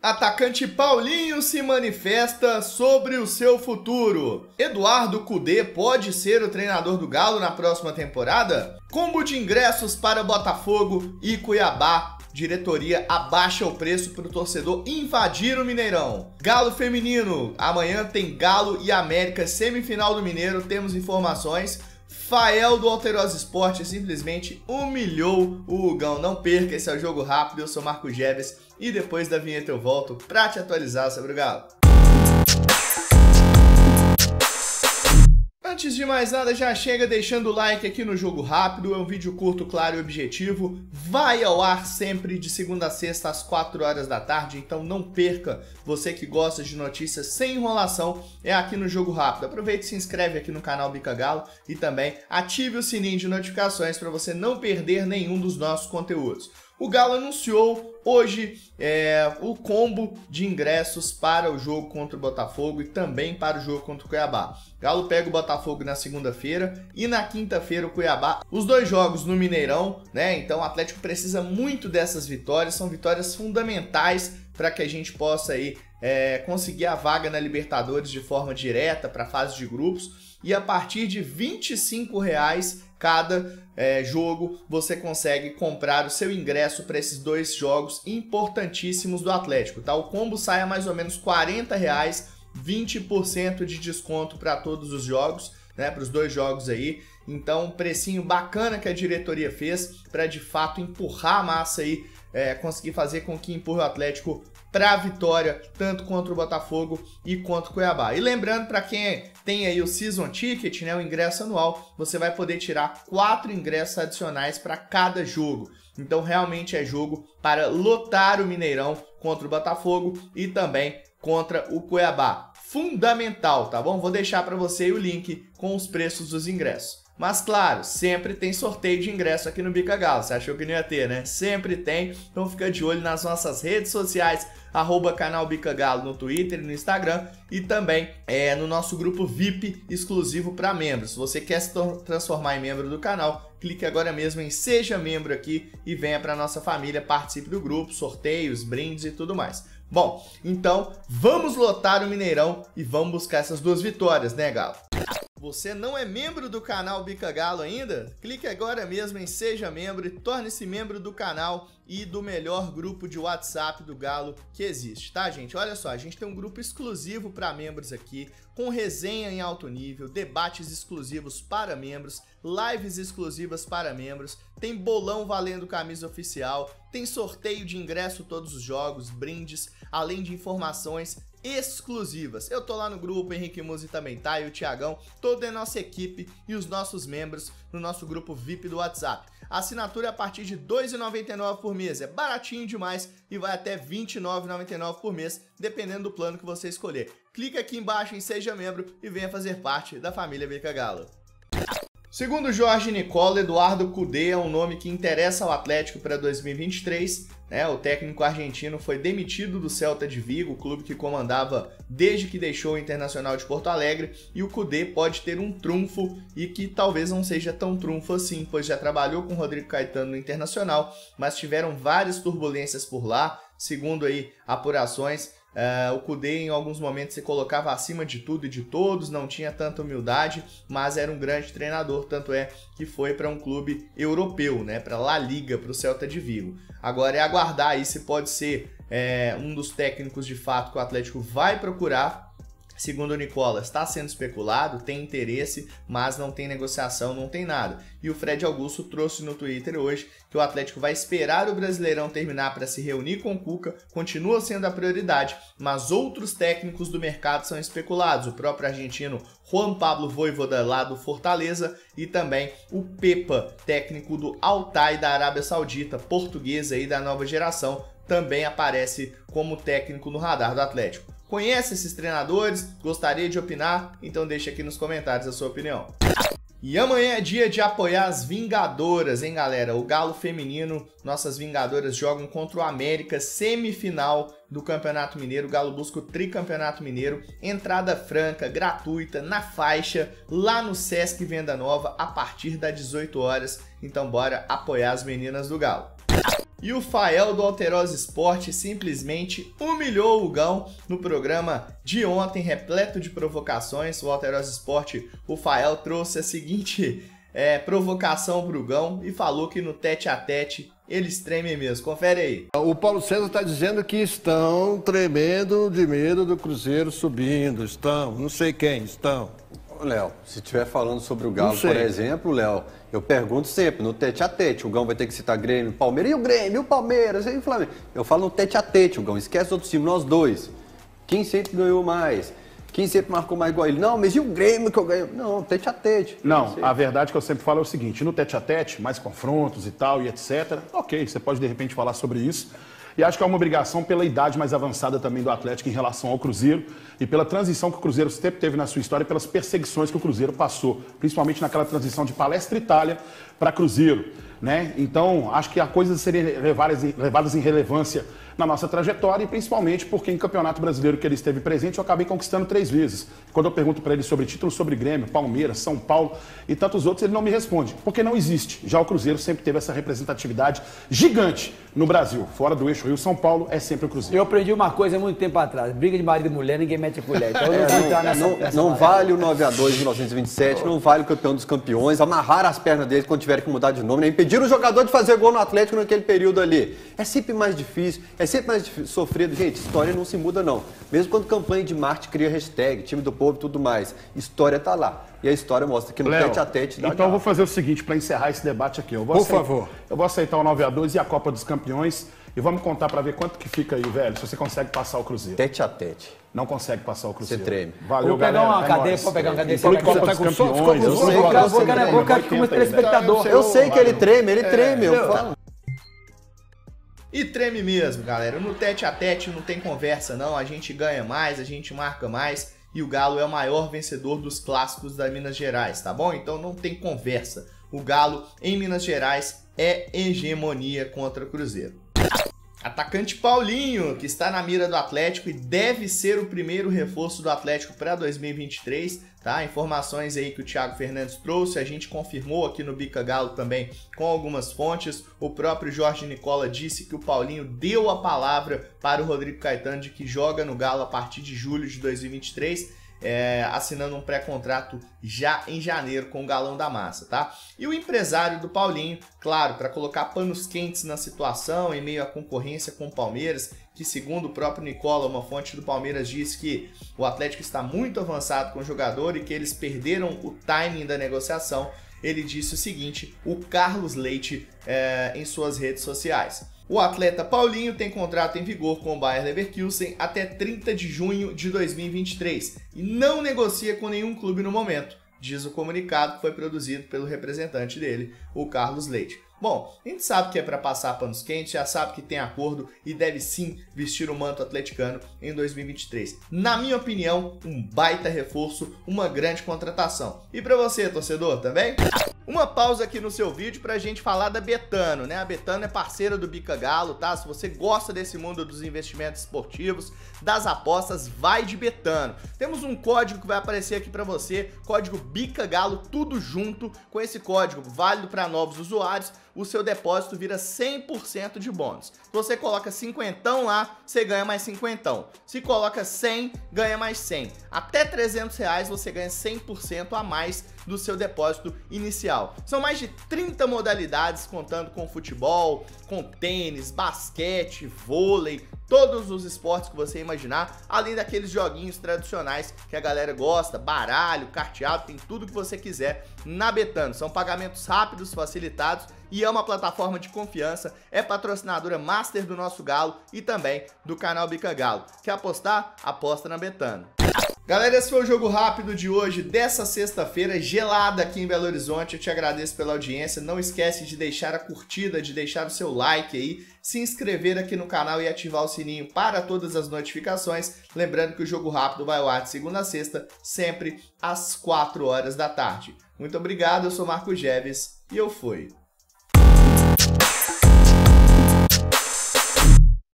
Atacante Paulinho se manifesta sobre o seu futuro. Eduardo Cudê pode ser o treinador do Galo na próxima temporada? Combo de ingressos para Botafogo e Cuiabá. Diretoria abaixa o preço para o torcedor invadir o Mineirão. Galo feminino. Amanhã tem Galo e América, semifinal do Mineiro. Temos informações. Fael do Alterosa Esporte simplesmente humilhou o Hugão. Não perca, esse é o Jogo Rápido. Eu sou Marco Geves e depois da vinheta eu volto para te atualizar sobre o Galo. Antes de mais nada, já chega deixando o like aqui no Jogo Rápido. É um vídeo curto, claro e objetivo. Vai ao ar sempre de segunda a sexta às 4 horas da tarde, então não perca. Você que gosta de notícias sem enrolação, é aqui no Jogo Rápido. Aproveite e se inscreve aqui no canal Bica Galo e também ative o sininho de notificações para você não perder nenhum dos nossos conteúdos. O Galo anunciou hoje o combo de ingressos para o jogo contra o Botafogo e também para o jogo contra o Cuiabá. O Galo pega o Botafogo na segunda-feira e na quinta-feira o Cuiabá. Os dois jogos no Mineirão, né? Então o Atlético precisa muito dessas vitórias, são vitórias fundamentais para que a gente possa aí, conseguir a vaga na Libertadores de forma direta para a fase de grupos. E a partir de R$ 25,00 cada jogo, você consegue comprar o seu ingresso para esses dois jogos importantíssimos do Atlético, tá? O combo sai a mais ou menos R$ 40,00, 20% de desconto para todos os jogos, né? Para os dois jogos aí. Então, um precinho bacana que a diretoria fez para de fato empurrar a massa aí, conseguir fazer com que empurre o Atlético para a vitória, tanto contra o Botafogo e contra o Cuiabá. E lembrando, para quem tem aí o Season Ticket, né, o ingresso anual, você vai poder tirar 4 ingressos adicionais para cada jogo. Então realmente é jogo para lotar o Mineirão contra o Botafogo e também contra o Cuiabá. Fundamental, tá bom? Vou deixar para você o link com os preços dos ingressos. Mas claro, sempre tem sorteio de ingresso aqui no Bica Galo. Você achou que não ia ter, né? Sempre tem. Então fica de olho nas nossas redes sociais, @canal Bica Galo no Twitter e no Instagram. E também no nosso grupo VIP exclusivo para membros. Se você quer se transformar em membro do canal, clique agora mesmo em Seja Membro aqui e venha para nossa família, participe do grupo, sorteios, brindes e tudo mais. Bom, então vamos lotar o Mineirão e vamos buscar essas duas vitórias, né, Galo? Você não é membro do canal Bica Galo ainda? Clique agora mesmo em Seja Membro e torne-se membro do canal e do melhor grupo de WhatsApp do Galo que existe, tá, gente? Olha só, a gente tem um grupo exclusivo para membros aqui, com resenha em alto nível, debates exclusivos para membros, lives exclusivas para membros, tem bolão valendo camisa oficial, tem sorteio de ingresso todos os jogos, brindes, além de informações exclusivas. Eu tô lá no grupo, Henrique Musi também tá, e o Thiagão, toda a nossa equipe e os nossos membros no nosso grupo VIP do WhatsApp. A assinatura é a partir de R$ 2,99 por mês, é baratinho demais e vai até R$ 29,99 por mês, dependendo do plano que você escolher. Clica aqui embaixo em Seja Membro e venha fazer parte da família Bica Galo. Segundo Jorge Nicola, Eduardo Cudê é um nome que interessa ao Atlético para 2023. O técnico argentino foi demitido do Celta de Vigo, o clube que comandava desde que deixou o Internacional de Porto Alegre, e o Cudê pode ter um trunfo e que talvez não seja tão trunfo assim, pois já trabalhou com o Rodrigo Caetano no Internacional, mas tiveram várias turbulências por lá, segundo aí apurações. O Cudê em alguns momentos se colocava acima de tudo e de todos, não tinha tanta humildade, mas era um grande treinador, tanto é que foi para um clube europeu, né, para La Liga, para o Celta de Vigo. Agora é aguardar aí se pode ser um dos técnicos de fato que o Atlético vai procurar. Segundo o Nicola, está sendo especulado, tem interesse, mas não tem negociação, não tem nada. E o Fred Augusto trouxe no Twitter hoje que o Atlético vai esperar o Brasileirão terminar para se reunir com o Cuca, continua sendo a prioridade, mas outros técnicos do mercado são especulados. O próprio argentino Juan Pablo Vojvoda lá do Fortaleza e também o Pepa, técnico do Altay da Arábia Saudita, português aí da nova geração, também aparece como técnico no radar do Atlético. Conhece esses treinadores? Gostaria de opinar? Então deixa aqui nos comentários a sua opinião. E amanhã é dia de apoiar as Vingadoras, hein, galera? O Galo feminino, nossas Vingadoras jogam contra o América, semifinal do Campeonato Mineiro. O Galo busca o tricampeonato mineiro, entrada franca, gratuita, na faixa, lá no Sesc Venda Nova, a partir das 18 horas. Então bora apoiar as meninas do Galo. E o Fael do Alterosa Esporte simplesmente humilhou o Gão no programa de ontem, repleto de provocações. O Alterosa Esporte, o Fael trouxe a seguinte provocação pro Gão e falou que no tete-a-tete eles tremem mesmo. Confere aí. O Paulo César está dizendo que estão tremendo de medo do Cruzeiro subindo. Estão, não sei quem, estão. Léo, se estiver falando sobre o Galo, por exemplo, Léo, eu pergunto sempre, no tete-a-tete, o Gão vai ter que citar Grêmio, Palmeiras, e o Grêmio, e o Palmeiras, e o Flamengo. Eu falo no tete-a-tete, o Gão, esquece os outros times, nós dois. Quem sempre ganhou mais? Quem sempre marcou mais igual ele? Não, mas e o Grêmio que eu ganhei? Não, tete-a-tete. Não, a verdade que eu sempre falo é o seguinte, no tete-a-tete, mais confrontos e tal, e etc, ok, você pode de repente falar sobre isso. E acho que é uma obrigação pela idade mais avançada também do Atlético em relação ao Cruzeiro e pela transição que o Cruzeiro sempre teve na sua história e pelas perseguições que o Cruzeiro passou, principalmente naquela transição de Palestra Itália para Cruzeiro, né? Então, acho que há coisas a serem levadas em relevância na nossa trajetória e principalmente porque em Campeonato Brasileiro que ele esteve presente eu acabei conquistando 3 vezes. Quando eu pergunto para ele sobre títulos sobre Grêmio, Palmeiras, São Paulo e tantos outros, ele não me responde, porque não existe. Já o Cruzeiro sempre teve essa representatividade gigante no Brasil, fora do eixo Rio-São Paulo, é sempre o Cruzeiro. Eu aprendi uma coisa há muito tempo atrás, briga de marido e mulher, ninguém mete a colher. Então não vale o 9-2 de 1927, não vale o campeão dos campeões, amarrar as pernas deles quando tiverem que mudar de nome, né? Impedir o jogador de fazer gol no Atlético naquele período ali. É sempre mais difícil, é sempre mais sofrido. Gente, história não se muda não. Mesmo quando campanha de marketing cria hashtag, time do povo e tudo mais, história tá lá. E a história mostra que no tete-a-tete dá. Então eu vou fazer o seguinte, para encerrar esse debate aqui. Por favor. Eu vou aceitar o 9-2 e a Copa dos Campeões e vamos contar para ver quanto que fica aí, velho, se você consegue passar o Cruzeiro. Tete-a-tete. Não consegue passar o Cruzeiro. Você treme. Valeu, vou pegar galera. uma cadeia, vou pegar uma cadeia. Falou que Copa dos Campeões. Vou ficar como telespectador. Eu sei que ele treme, eu falo. E treme mesmo, galera. No tete-a-tete não tem conversa, não. A gente ganha mais, a gente marca mais. E o Galo é o maior vencedor dos clássicos da Minas Gerais, tá bom? Então não tem conversa. O Galo, em Minas Gerais, é hegemonia contra o Cruzeiro. Atacante Paulinho, que está na mira do Atlético e deve ser o primeiro reforço do Atlético para 2023, tá? Informações aí que o Thiago Fernandes trouxe, a gente confirmou aqui no Bica Galo também com algumas fontes. O próprio Jorge Nicola disse que o Paulinho deu a palavra para o Rodrigo Caetano de que joga no Galo a partir de julho de 2023, assinando um pré-contrato já em janeiro com o Galão da Massa, tá? E o empresário do Paulinho, claro, para colocar panos quentes na situação em meio à concorrência com o Palmeiras, que segundo o próprio Nicola, uma fonte do Palmeiras disse que o Atlético está muito avançado com o jogador e que eles perderam o timing da negociação. Ele disse o seguinte, o Carlos Leite, em suas redes sociais. O atleta Paulinho tem contrato em vigor com o Bayer Leverkusen até 30 de junho de 2023 e não negocia com nenhum clube no momento, diz o comunicado que foi produzido pelo representante dele, o Carlos Leite. Bom, a gente sabe que é para passar panos quentes, já sabe que tem acordo e deve sim vestir o manto atleticano em 2023. Na minha opinião, um baita reforço, uma grande contratação. E para você, torcedor, também? Uma pausa aqui no seu vídeo pra gente falar da Betano, né? A Betano é parceira do Bica Galo, tá? Se você gosta desse mundo dos investimentos esportivos, das apostas, vai de Betano. Temos um código que vai aparecer aqui pra você, código Bica Galo, tudo junto. Com esse código válido para novos usuários, o seu depósito vira 100% de bônus. Se você coloca 50 lá, você ganha mais 50. Se coloca 100, ganha mais 100. Até R$300 você ganha 100% a mais do seu depósito inicial. São mais de 30 modalidades, contando com futebol, com tênis, basquete, vôlei, todos os esportes que você imaginar, além daqueles joguinhos tradicionais que a galera gosta, baralho, carteado, tem tudo que você quiser na Betano. São pagamentos rápidos, facilitados e é uma plataforma de confiança, é patrocinadora master do nosso Galo e também do canal Bica Galo. Quer apostar? Aposta na Betano. Galera, esse foi o Jogo Rápido de hoje, dessa sexta-feira, gelada aqui em Belo Horizonte. Eu te agradeço pela audiência. Não esquece de deixar a curtida, de deixar o seu like aí, se inscrever aqui no canal e ativar o sininho para todas as notificações. Lembrando que o Jogo Rápido vai ao ar de segunda a sexta, sempre às 4 horas da tarde. Muito obrigado, eu sou Marco Geves e eu fui.